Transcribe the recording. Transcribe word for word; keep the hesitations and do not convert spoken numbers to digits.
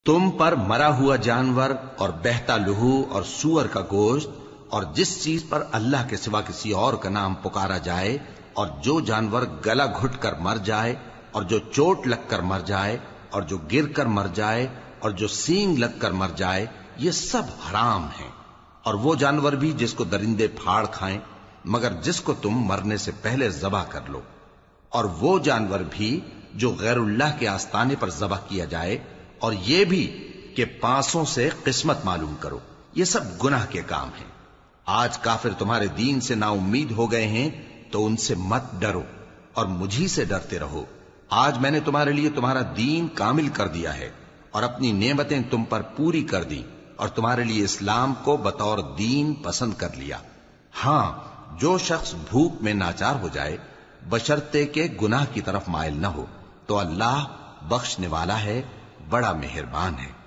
تم پر مرا ہوا جانور اور بہتا لہو اور سور کا گوشت اور جس چیز پر اللہ کے سوا کسی اور کا نام پکارا جائے اور جو جانور گلا گھٹ کر مر جائے اور جو چوٹ لگ کر مر جائے اور جو گر کر مر جائے اور جو سینگ لگ کر مر جائے، یہ سب حرام ہیں، اور وہ جانور بھی جس کو درندے پھاڑ کھائیں مگر جس کو تم مرنے سے پہلے ذبح کر لو، اور وہ جانور بھی جو غیر اللہ کے آستانے پر ذبح کیا جائے، اور یہ بھی کہ پانسوں سے قسمت معلوم کرو، یہ سب گناہ کے کام ہیں۔ آج کافر تمہارے دین سے نا امید ہو گئے ہیں تو ان سے مت ڈرو اور مجھی سے ڈرتے رہو۔ آج میں نے تمہارے لیے تمہارا دین کامل کر دیا ہے اور اپنی نعمتیں تم پر پوری کر دی اور تمہارے لیے اسلام کو بطور دین پسند کر لیا۔ ہاں، جو شخص بھوک میں ناچار ہو جائے بشرطے کہ گناہ کی طرف مائل نہ ہو تو اللہ بخشنے والا ہے، بڑا مہربان ہے۔